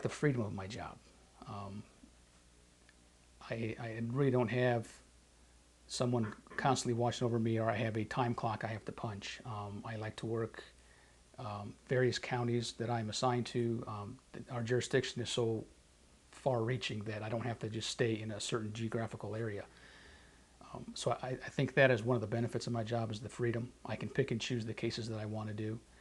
the freedom of my job. Um, I really don't have someone constantly watching over me, or I have a time clock I have to punch. I like to work various counties that I'm assigned to. Our jurisdiction is so far-reaching that I don't have to just stay in a certain geographical area. So I think that is one of the benefits of my job is the freedom. I can pick and choose the cases that I want to do.